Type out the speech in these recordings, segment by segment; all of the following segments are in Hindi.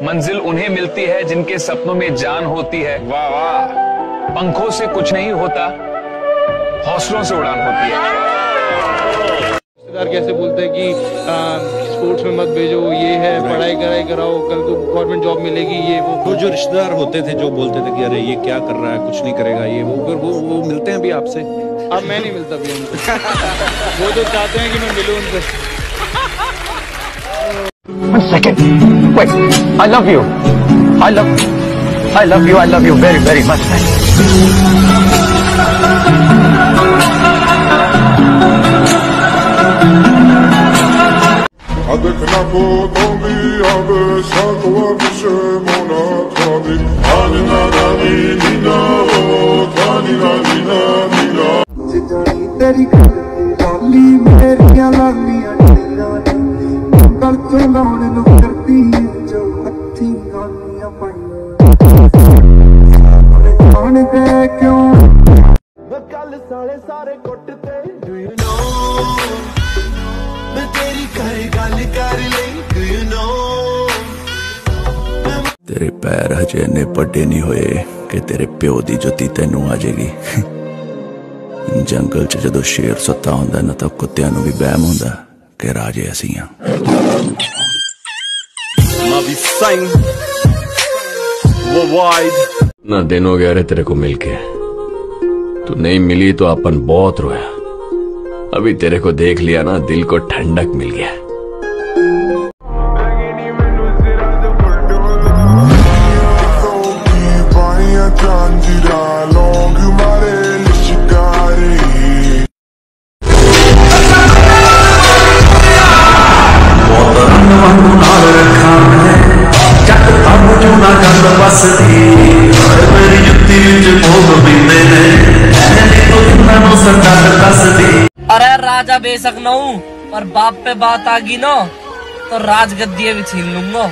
मंजिल उन्हें मिलती है जिनके सपनों में जान होती है। वाह वाह। पंखों से कुछ नहीं होता, हौसलों से उड़ान होती है। रिश्तेदार कैसे बोलते हैं कि स्पोर्ट्स में मत भेजो, ये है, पढ़ाई कराओ, कल को गवर्नमेंट जॉब मिलेगी, ये वो। जो रिश्तेदार होते थे जो बोलते थे कि अरे ये क्या कर रहा है, कुछ नहीं करेगा, ये वो, फिर वो मिलते हैं अभी आपसे? अब मैं नहीं मिलता भी उनसे। वो तो चाहते हैं कि मैं मिलूं उनसे। One second. Wait. I love you. I love you very, very much, man. Adekna potomi abe sakwa bishe mona tadi anina nani nina o tani nina nina jitani teri kali meriya laliya kal chalaune nu karti jo hathi gaaniyan paiyan aane de kyon kal sale sare kotte do you know मैं तेरी गल कर ले do you know तेरे पैर हजे इन्ने पड्डे नहीं होए कि तेरे प्यो दी जुत्ती तेनू आ जाएगी। जंगल च जदों शेर सुत्ता हुंदा ना तां कुत्तियां नू भी बहम हुंदा कि राजे असीं हां। ना दिन हो गया रे तेरे को मिलके, तू नहीं मिली तो अपन बहुत रोया। अभी तेरे को देख लिया ना, दिल को ठंडक मिल गया। अरे राजा बेशक न हूँ, पर बाप पे बात आ गई ना तो राजगद्दी भी छीन लूंगा।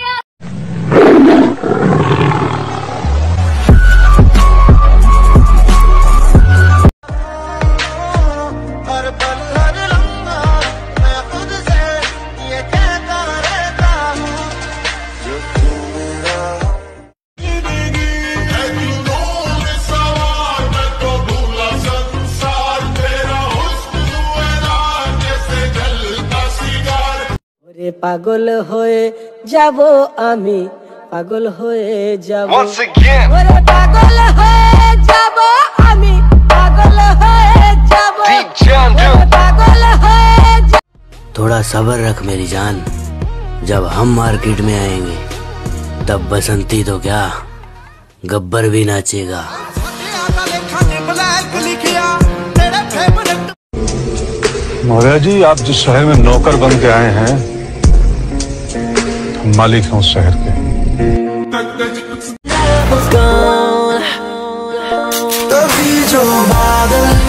পাগল হয়ে যাব আমি, পাগল হয়ে যাব, ওরে পাগল হয়ে যাব আমি, পাগল হয়ে যাব, পাগল হয়ে যাব। थोड़ा सब्र रख मेरी जान, जब हम मार्केट में आएंगे तब बसंती तो क्या गब्बर भी नाचेगा। मौर्य जी, आप जिस शहर में नौकर बन के आए हैं, मालिक हैं उस शहर के। तभी जो बादल